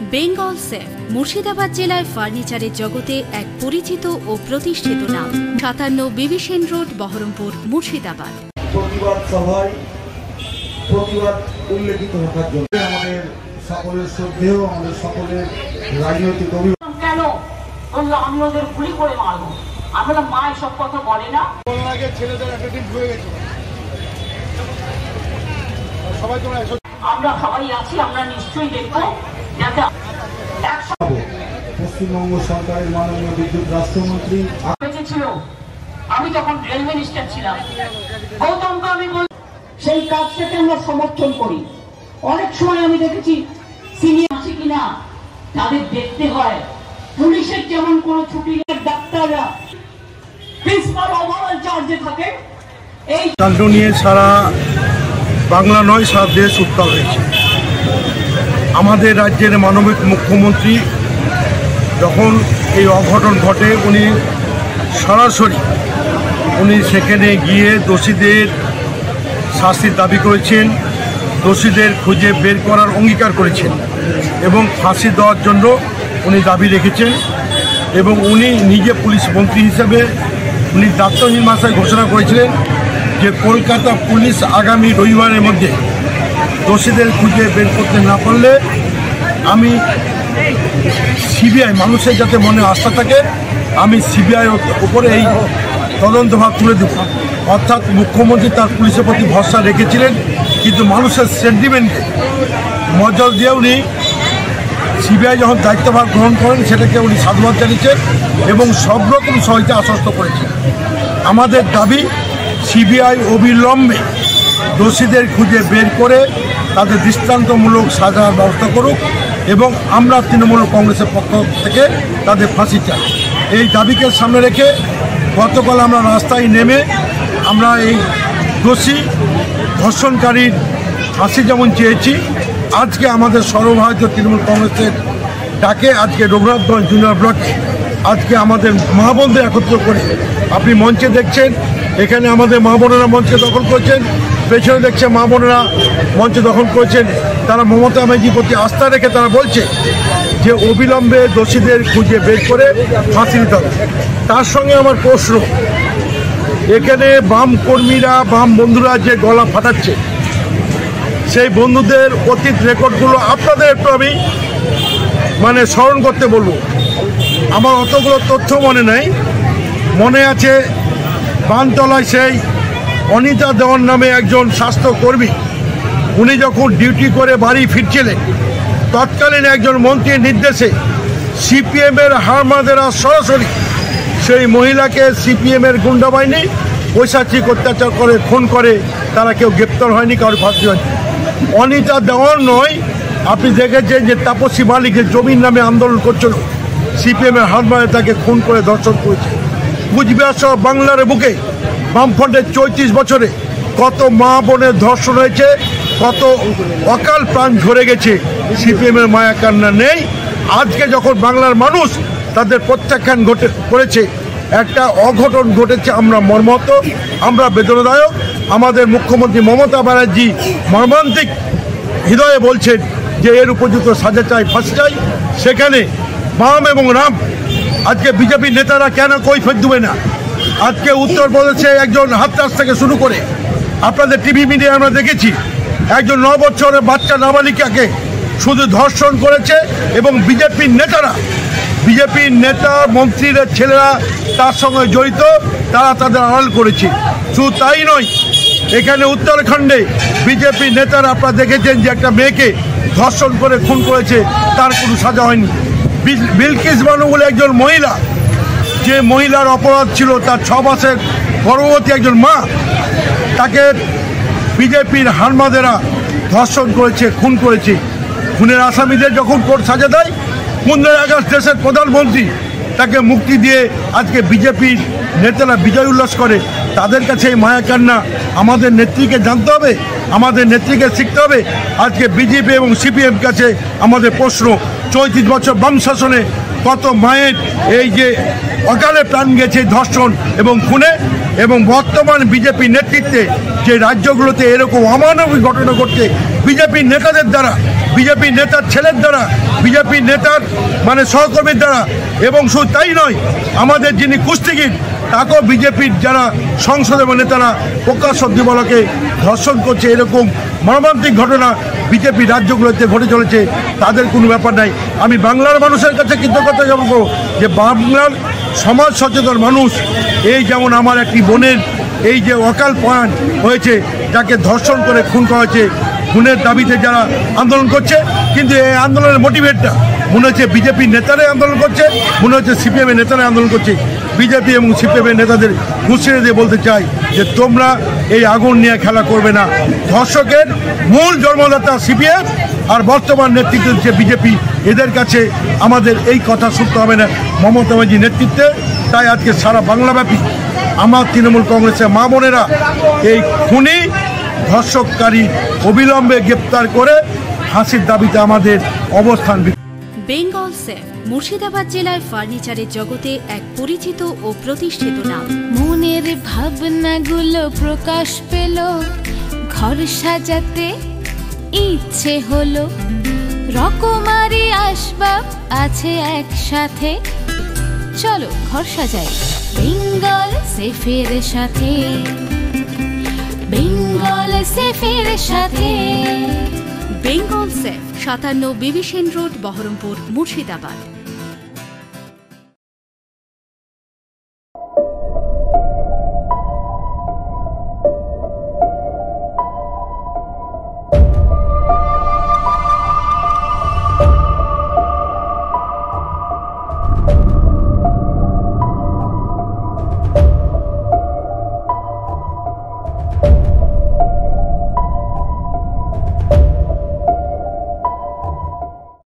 Bengal safe Murshidabad জেলায় ফার্নিচারের জগতে এক পরিচিত ও প্রতিষ্ঠিত নাম। 57 বিবি সেন রোড, বহরমপুর, মুর্শিদাবাদ। প্রতিবাদ সভায় প্রতিবাদ উল্লেখিত থাকার জন্য আমাদের সকলের শ্রদ্ধেয়, আমাদের সকলের রাজনৈতিক অভিভাবক কেন বললো আমি ওদের গুলি করে মারবো? আমরা মা এসব কথা বলে না। আগে ছেলেদের একটা দিন হয়ে গেছে, সবাই তোমরা আমরা সবাই আছি, আমরা নিশ্চয়ই দেখবো যাতে পশ্চিমবঙ্গ সরকারের মাননীয় বিদ্যুৎ রাষ্ট্রমন্ত্রী ছিল। আমি যখন রেল মিনিস্টার ছিলাম, গৌতমকে আমি সেই কাজটাকে আমরা সমর্থন করি। অনেক সময় আমি দেখেছি সিনিয়র আছে কিনা তাদের দেখতে হয়। পুলিশের যেমন কোনো ছুটি নেই, ডাক্তাররা প্রিন্সিপাল ওভারঅল চার্জে থাকে। এই কাণ্ড নিয়ে সারা বাংলা নয়, সারা দেশ উত্তাল হয়েছে। আমাদের রাজ্যের মাননীয় মুখ্যমন্ত্রী যখন এই অঘটন ঘটে, উনি সরাসরি সেখানে গিয়ে দোষীদের শাস্তির দাবি করেছেন, দোষীদের খুঁজে বের করার অঙ্গীকার করেছেন এবং ফাঁসি দেওয়ার জন্য উনি দাবি রেখেছেন। এবং উনি নিজে পুলিশ মন্ত্রী হিসেবে উনি দায়িত্বহীন ভাষায় ঘোষণা করেছিলেন যে কলকাতা পুলিশ আগামী রবিবারের মধ্যে দোষীদের খুঁজে বের করতে না পারলে আমি সিবিআই, মানুষের যাতে মনে আস্থা থাকে, আমি সিবিআই উপরে এই তদন্তভার তুলে দেব। অর্থাৎ মুখ্যমন্ত্রী তার পুলিশের প্রতি ভরসা রেখেছিলেন, কিন্তু মানুষের সেন্টিমেন্টকে মজল দিয়ে উনি সিবিআই যখন দায়িত্বভার গ্রহণ করেন সেটাকে উনি সাধুবাদ জানিয়েছেন এবং সব রকম সহায়তা আশ্বস্ত করেছেন। আমাদের দাবি সিবিআই অবিলম্বে দোষীদের খুঁজে বের করে তাদের দৃষ্টান্তমূলক সাজার ব্যবস্থা করুক এবং আমরা তৃণমূল কংগ্রেসের পক্ষ থেকে তাদের ফাঁসি চাই। এই দাবিকে সামনে রেখে গতকাল আমরা রাস্তায় নেমে আমরা এই দোষী ধর্ষণকারীর ফাঁসি যেমন চেয়েছি, আজকে আমাদের সর্বভারতীয় তৃণমূল কংগ্রেসের ডাকে আজকে রঘুনাথগঞ্জ জুনিয়র ব্লকে আজকে আমাদের মা বোনদের একত্র করে, আপনি মঞ্চে দেখছেন এখানে আমাদের মা বোনেরা মঞ্চে দখল করছেন, পেছনে দেখছে মা বোনেরা মঞ্চে দখল করেছেন। তারা মমতা ব্যানার্জির প্রতি আস্থা রেখে তারা বলছে যে অবিলম্বে দোষীদের খুঁজে বের করে ফাঁসি দিতে হবে। তার সঙ্গে আমার প্রশ্ন, এখানে বাম কর্মীরা, বাম বন্ধুরা যে গলা ফাটাচ্ছে, সেই বন্ধুদের অতীত রেকর্ডগুলো আপনাদের একটু আমি স্মরণ করতে বলবো। আমার অতগুলো তথ্য মনে নেই। মনে আছে বানতলায় সেই অনিতা দেওয়ান নামে একজন স্বাস্থ্যকর্মী, উনি যখন ডিউটি করে বাড়ি ফিরছিলেন, তৎকালীন একজন মন্ত্রীর নির্দেশে সিপিএমের হারমাদেরা সরাসরি সেই মহিলাকে সিপিএমের গুন্ডা বাহিনী পৈশাচিক অত্যাচার করে খুন করে, তারা কেউ গ্রেপ্তার হয়নি, কারোর ফাঁসি হয়নি। অনিতা দেওয়ান নয়, আপনি দেখেছেন যে তাপসী মালিকের জমির নামে আন্দোলন করছিল, সিপিএমের হারমাদে তাকে খুন করে ধর্ষণ করেছে। কুচবিহার সহ বাংলার বুকে বামফ্রন্টের 34 বছরে কত মা বোনের ধর্ষণ হয়েছে, কত অকাল প্রাণ ঝরে গেছে, সিপিএমের মায়া কান্না নেই। আজকে যখন বাংলার মানুষ তাদের প্রত্যাখ্যান করেছে, একটা অঘটন ঘটেছে, আমরা মর্মাহত, আমরা বেদনাদায়ক। আমাদের মুখ্যমন্ত্রী মমতা ব্যানার্জি মর্মান্তিক হৃদয়ে বলছেন যে এর উপযুক্ত সাজা চাই, ফাঁসি চাই। সেখানে বাম এবং রাম, আজকে বিজেপির নেতারা কেন কৈফিয়ত দেবে না? আজকে উত্তরপ্রদেশে একজন হাতরাস থেকে শুরু করে আপনাদের টিভি মিডিয়ায় আমরা দেখেছি, একজন 9 বছরের বাচ্চা নাবালিকাকে শুধু ধর্ষণ করেছে এবং বিজেপির নেতা মন্ত্রীরা ছেলেরা তার সঙ্গে জড়িত, তারা তাদের আড়াল করেছে। শুধু তাই নয়, এখানে উত্তরাখণ্ডে বিজেপির নেতারা আপনারা দেখেছেন যে একটা মেয়েকে ধর্ষণ করে খুন করেছে, তার কোনো সাজা হয়নি। বিলকিস বানু বলে একজন মহিলা, যে মহিলার অপরাধ ছিল তার 6 মাসের গর্ভবতী একজন মা, তাকে বিজেপির হারমাদেরা ধর্ষণ করেছে, খুন করেছে। খুনের আসামিদের যখন কোর্ট সাজা দেয়, 15 আগস্ট দেশের প্রধানমন্ত্রী তাকে মুক্তি দিয়ে আজকে বিজেপির নেতারা বিজয় উল্লাস করে। তাদের কাছে এই মায়া কান্না আমাদের নেত্রীকে জানতে হবে, আমাদের নেত্রীকে শিখতে হবে। আজকে বিজেপি এবং সিপিএম কাছে আমাদের প্রশ্ন, 34 বছর বাম শাসনে কত মায়ের এই যে অকালে প্রাণ গেছে ধর্ষণ এবং খুনে, এবং বর্তমান বিজেপি নেতৃত্বে যে রাজ্যগুলোতে এরকম অমানবিক ঘটনা ঘটছে বিজেপির নেতাদের দ্বারা, বিজেপি নেতার ছেলের দ্বারা, বিজেপি নেতার মানে সহকর্মীর দ্বারা, এবং শুধু তাই নয়, আমাদের যিনি কুস্তিগির তাকেও বিজেপির যারা সংসদ এবং নেতারা প্রকাশ্য দিবালকে ধর্ষণ করছে, এরকম মর্মান্তিক ঘটনা বিজেপি রাজ্যগুলোতে ঘটে চলেছে। তাদের কোনো ব্যাপার নাই। আমি বাংলার মানুষের কাছে কৃতজ্ঞতা জানাবো যে বাংলার সমাজ সচেতন মানুষ, এই যেমন আমার একটি বোনের এই যে অকাল প্রয়াণ হয়েছে, যাকে ধর্ষণ করে খুন করা হয়েছে, খুনের দাবিতে যারা আন্দোলন করছে, কিন্তু এই আন্দোলনের মোটিভেটটা মনে হচ্ছে বিজেপির নেতারাই আন্দোলন করছে, মনে হচ্ছে সিপিএমের নেতারাই আন্দোলন করছে। বিজেপি এবং সিপিএমের নেতাদের হুঁশিয়ারি দিয়ে বলতে চাই যে তোমরা এই আগুন নিয়ে খেলা করবে না। ধর্ষকের মূল জন্মদাতা সিপিএম আর বর্তমান নেতৃত্ব হচ্ছে বিজেপি। এদের কাছে আমাদের এই কথা শুনতে হবে না মমতা ব্যানার্জির নেতৃত্বে। তাই আজকে সারা বাংলাব্যাপী আমার তৃণমূল কংগ্রেসের মা বোনেরা এই খুনি ধর্ষককারী অবিলম্বে গ্রেপ্তার করে ফাঁসির দাবিতে আমাদের অবস্থান। বেঙ্গল সেফ মুর্শিদাবাদ জেলায় ফার্নিচারের জগতে এক পরিচিত ও প্রতিষ্ঠিত নাম। মনের ভাবনাগুলো প্রকাশ পেল, ঘর সাজাতে ইচ্ছে হলো, রকমারি আসবাব আছে একসাথে, চলো ঘর সাজাই বেঙ্গল সেফের সাথে, বেঙ্গল সেফের সাথে। Bengal safe 57 Bibhishan road, Baharampur, Murshidabad.